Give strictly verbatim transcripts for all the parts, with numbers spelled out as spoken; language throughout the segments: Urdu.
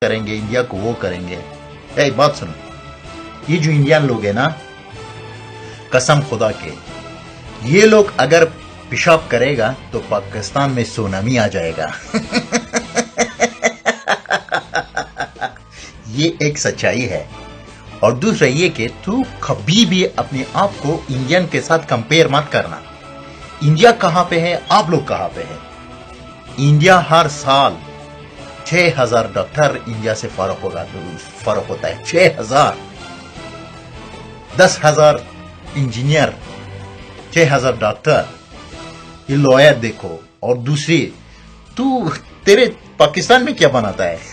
کریں گے, انڈیا کو وہ کریں گے. اے بات سنو, یہ جو انڈین لوگ ہیں نا, قسم خدا کے, یہ لوگ اگر پیشاب کرے گا تو پاکستان میں سونامی آ جائے گا. یہ ایک سچائی ہے. اور دوسرا یہ کہ تو کبھی بھی اپنے آپ کو انڈین کے ساتھ کمپیئر مت کرنا. انڈیا کہاں پہ ہے, آپ لوگ کہاں پہ ہے. انڈیا ہر سال چھ ہزار ڈاکٹر انڈیا سے فارغ ہوگا, فارغ ہوتا ہے. چھ ہزار, دس ہزار انجینئر, چھ ہزار ڈاکٹر. یہ لوئر دیکھو. اور دوسری, تو تیرے پاکستان میں کیا بناتا ہے؟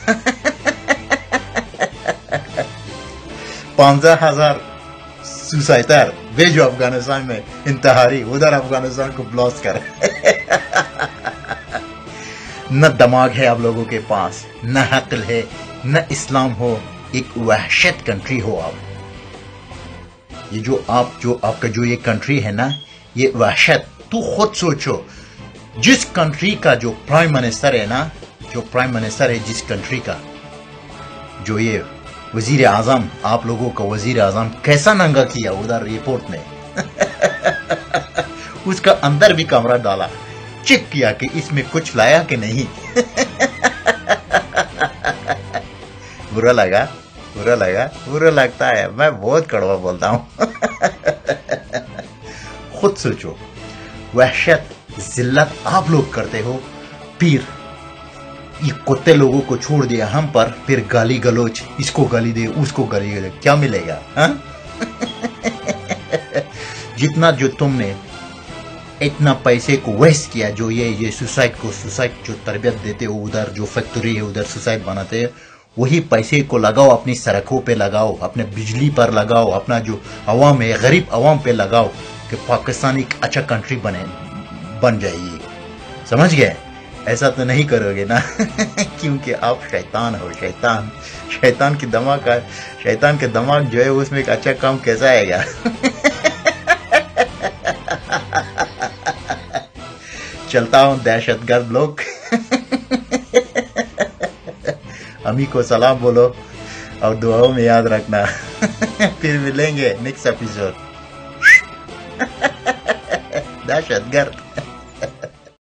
پانزہ ہزار سوسائٹر بھیجو افغانستان میں انتحاری, ادھر افغانستان کو بلاس کر. نہ دماغ ہے آپ لوگوں کے پاس, نہ عقل ہے, نہ اسلام ہو. ایک وحشت کنٹری ہو آپ. یہ جو آپ جو آپ کا جو یہ کنٹری ہے نا, یہ وحشت. تو خود سوچو, جس کنٹری کا جو پرائم منسٹر ہے نا, جو پرائم منسٹر ہے جس کنٹری کا, جو یہ وزیر اعظم, آپ لوگوں کا وزیر اعظم کیسا ننگا کیا ادھر ایئرپورٹ میں. اس کا اندر بھی کمرہ ڈالا, چیک کیا کہ اس میں کچھ لایا کہ نہیں. برا لگا, برا لگا, برا لگتا ہے. میں بہت کڑوا بولتا ہوں. خود سوچو, وحشت, ذلت آپ لوگ کرتے ہو. پیر یہ کتے لوگوں کو چھوڑ دیا ہم پر, پھر گالی گلوچ, اس کو گالی دے, اس کو گالی دے. کیا ملے گا؟ جتنا جو تم نے اتنا پیسے کو ویسٹ کیا, جو یہ یہ سوسائٹ کو سوسائٹ جو تربیت دیتے ہو, ادھر جو فیکٹری ہے ادھر سوسائٹ بناتے ہیں, وہی پیسے کو لگاؤ اپنی سڑکوں پہ لگاؤ, اپنے بجلی پر لگاؤ, اپنا جو عوام ہے غریب عوام پہ لگاؤ, کہ پاکستان ایک اچھا کنٹری بنے بن جائے گی. سمجھ گئے؟ ایسا تو نہیں کرو گے نا, کیونکہ آپ شیطان ہو. شیطان شیطان کی دماغ کا شیطان کے دماغ جو ہے اس میں ایک اچھا کام کیسا آئے گا. چلتا ہوں دہشت گرد لوگ. امی کو سلام بولو اور دعاؤں میں یاد رکھنا. پھر ملیں گے نیکسٹ ایپیسوڈ. دہشت گرد.